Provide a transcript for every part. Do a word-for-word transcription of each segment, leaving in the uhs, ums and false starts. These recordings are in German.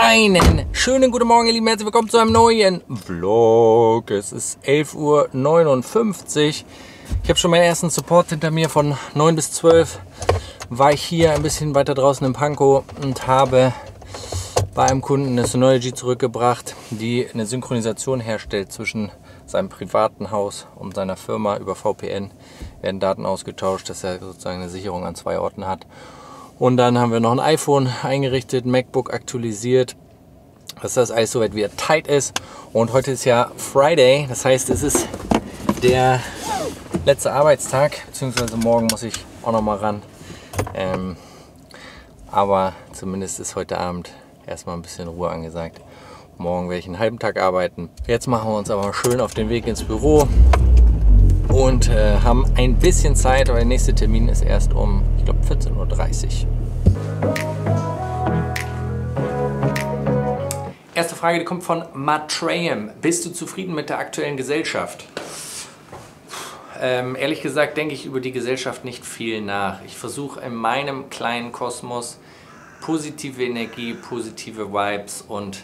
Einen schönen guten Morgen, ihr Lieben, herzlich willkommen zu einem neuen Vlog. Es ist elf Uhr neunundfünfzig. Ich habe schon meinen ersten Support hinter mir. Von neun bis zwölf war ich hier ein bisschen weiter draußen in Pankow und habe bei einem Kunden eine Synology zurückgebracht, die eine Synchronisation herstellt zwischen seinem privaten Haus und seiner Firma. Über V P N werden Daten ausgetauscht, dass er sozusagen eine Sicherung an zwei Orten hat. Und dann haben wir noch ein iPhone eingerichtet, MacBook aktualisiert, dass das alles soweit wieder tight ist. Und heute ist ja Friday, das heißt, es ist der letzte Arbeitstag, beziehungsweise morgen muss ich auch noch mal ran. Ähm, aber zumindest ist heute Abend erstmal ein bisschen Ruhe angesagt. Morgen werde ich einen halben Tag arbeiten. Jetzt machen wir uns aber schön auf den Weg ins Büro und äh, haben ein bisschen Zeit, aber der nächste Termin ist erst um, ich glaube, vierzehn Uhr dreißig. Erste Frage, die kommt von Matrayem. Bist du zufrieden mit der aktuellen Gesellschaft? Ähm, ehrlich gesagt denke ich über die Gesellschaft nicht viel nach. Ich versuche in meinem kleinen Kosmos positive Energie, positive Vibes und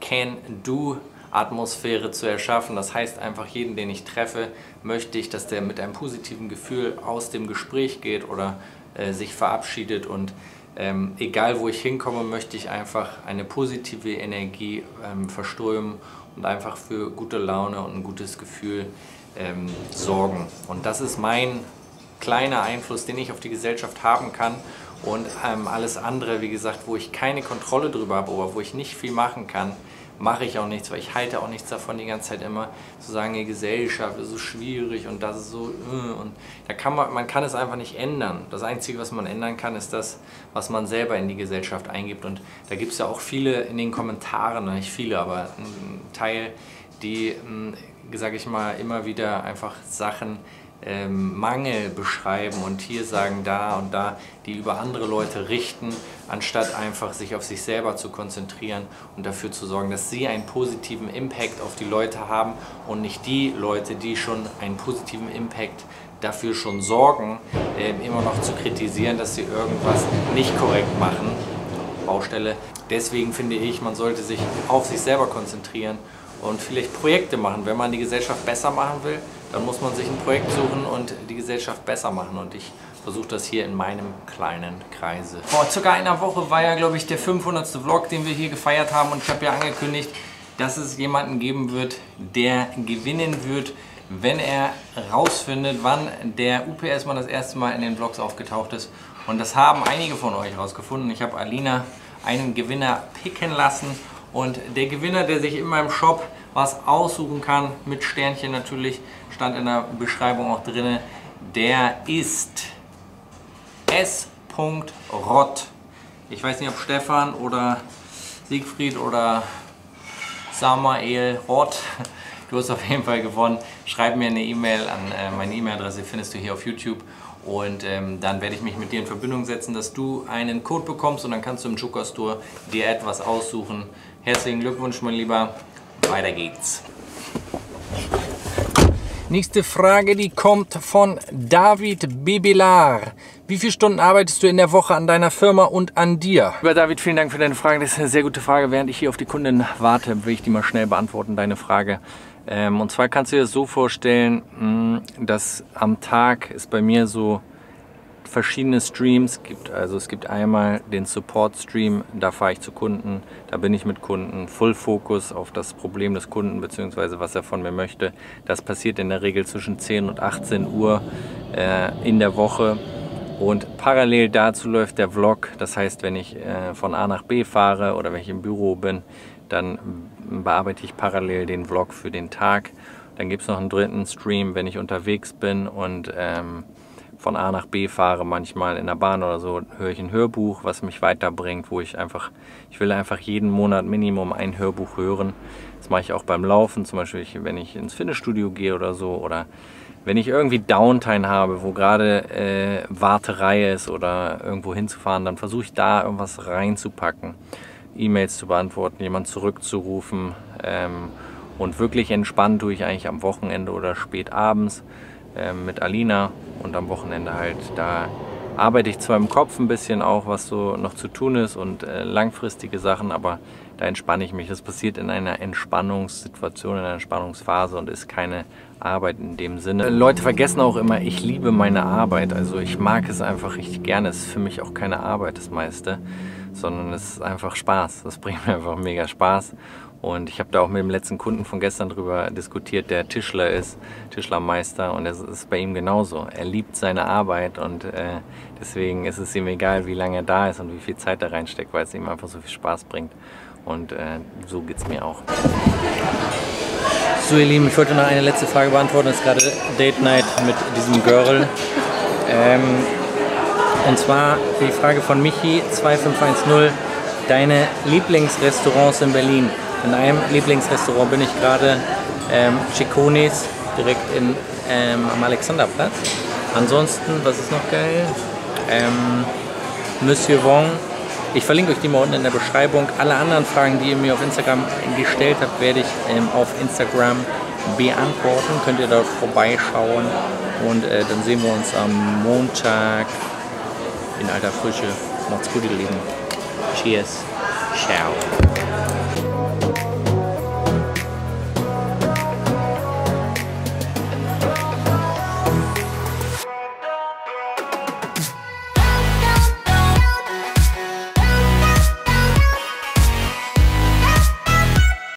Can-Do-Atmosphäre zu erschaffen. Das heißt einfach, jeden, den ich treffe, möchte ich, dass der mit einem positiven Gefühl aus dem Gespräch geht oder äh, sich verabschiedet. Und ähm, egal wo ich hinkomme, möchte ich einfach eine positive Energie ähm, verströmen und einfach für gute Laune und ein gutes Gefühl ähm, sorgen. Und das ist mein kleiner Einfluss, den ich auf die Gesellschaft haben kann. Und ähm, alles andere, wie gesagt, wo ich keine Kontrolle drüber habe oder wo ich nicht viel machen kann, mache ich auch nichts, weil ich halte auch nichts davon, die ganze Zeit immer zu sagen, die Gesellschaft ist so schwierig und das ist so, und da kann man, man kann es einfach nicht ändern. Das Einzige, was man ändern kann, ist das, was man selber in die Gesellschaft eingibt. Und da gibt es ja auch viele in den Kommentaren, nicht viele, aber ein Teil, die, sage ich mal, immer wieder einfach Sachen Ähm, Mangel beschreiben und hier sagen da und da, die über andere Leute richten, anstatt einfach sich auf sich selber zu konzentrieren und dafür zu sorgen, dass sie einen positiven Impact auf die Leute haben und nicht die Leute, die schon einen positiven Impact dafür schon sorgen, äh, immer noch zu kritisieren, dass sie irgendwas nicht korrekt machen. Baustelle. Deswegen finde ich, man sollte sich auf sich selber konzentrieren und vielleicht Projekte machen. Wenn man die Gesellschaft besser machen will, dann muss man sich ein Projekt suchen und die Gesellschaft besser machen. Und ich versuche das hier in meinem kleinen Kreise. Vor circa einer Woche war ja, glaube ich, der fünfhundertste Vlog, den wir hier gefeiert haben. Und ich habe ja angekündigt, dass es jemanden geben wird, der gewinnen wird, wenn er rausfindet, wann der U P S-Mann das erste Mal in den Vlogs aufgetaucht ist. Und das haben einige von euch rausgefunden. Ich habe Alina einen Gewinner picken lassen. Und der Gewinner, der sich in meinem Shop was aussuchen kann, mit Sternchen natürlich, stand in der Beschreibung auch drin, der ist S. Rott. Ich weiß nicht, ob Stefan oder Siegfried oder Samael Rott. Du hast auf jeden Fall gewonnen. Schreib mir eine E-Mail an äh, meine E-Mail-Adresse, findest du hier auf YouTube. Und ähm, dann werde ich mich mit dir in Verbindung setzen, dass du einen Code bekommst und dann kannst du im Joker Store dir etwas aussuchen. Herzlichen Glückwunsch, mein Lieber. Weiter geht's. Nächste Frage, die kommt von David Bebelar. Wie viele Stunden arbeitest du in der Woche an deiner Firma und an dir? Lieber David, vielen Dank für deine Frage. Das ist eine sehr gute Frage. Während ich hier auf die Kundin warte, will ich die mal schnell beantworten, deine Frage. Ähm, und zwar kannst du dir das so vorstellen, dass am Tag es bei mir so verschiedene Streams gibt. Also es gibt einmal den Support-Stream, da fahre ich zu Kunden, da bin ich mit Kunden, Full Fokus auf das Problem des Kunden bzw. was er von mir möchte. Das passiert in der Regel zwischen zehn und achtzehn Uhr äh, in der Woche. Und parallel dazu läuft der Vlog. Das heißt, wenn ich äh, von A nach B fahre oder wenn ich im Büro bin, dann bearbeite ich parallel den Vlog für den Tag. Dann gibt es noch einen dritten Stream, wenn ich unterwegs bin und ähm, von A nach B fahre, manchmal in der Bahn oder so, höre ich ein Hörbuch, was mich weiterbringt, wo ich einfach, ich will einfach jeden Monat Minimum ein Hörbuch hören. Das mache ich auch beim Laufen, zum Beispiel wenn ich ins Fitnessstudio gehe oder so, oder wenn ich irgendwie Downtime habe, wo gerade äh, Warterei ist oder irgendwo hinzufahren, dann versuche ich da irgendwas reinzupacken. E-Mails zu beantworten, jemanden zurückzurufen ähm, und wirklich entspannt tue ich eigentlich am Wochenende oder spät abends ähm, mit Alina und am Wochenende halt da arbeite ich zwar im Kopf ein bisschen auch, was so noch zu tun ist und äh, langfristige Sachen, aber da entspanne ich mich. Das passiert in einer Entspannungssituation, in einer Entspannungsphase und ist keine Arbeit in dem Sinne. Leute vergessen auch immer, ich liebe meine Arbeit. Also ich mag es einfach richtig gerne. Es ist für mich auch keine Arbeit das meiste, sondern es ist einfach Spaß. Das bringt mir einfach mega Spaß. Und ich habe da auch mit dem letzten Kunden von gestern drüber diskutiert, der Tischler ist, Tischlermeister, und es ist bei ihm genauso. Er liebt seine Arbeit und äh, deswegen ist es ihm egal, wie lange er da ist und wie viel Zeit er reinsteckt, weil es ihm einfach so viel Spaß bringt. Und äh, so geht es mir auch. So ihr Lieben, ich wollte noch eine letzte Frage beantworten. Das ist gerade Date Night mit diesem Girl. Ähm, und zwar die Frage von Michi zwei fünf eins null. Deine Lieblingsrestaurants in Berlin? In einem Lieblingsrestaurant bin ich gerade, ähm, Cicconis, direkt in, ähm, am Alexanderplatz. Ansonsten, was ist noch geil? Ähm, Monsieur Wong. Ich verlinke euch die mal unten in der Beschreibung. Alle anderen Fragen, die ihr mir auf Instagram gestellt habt, werde ich ähm, auf Instagram beantworten. Könnt ihr dort vorbeischauen. Und äh, dann sehen wir uns am Montag in alter Frische. Macht's gut, ihr Lieben. Cheers. Ciao.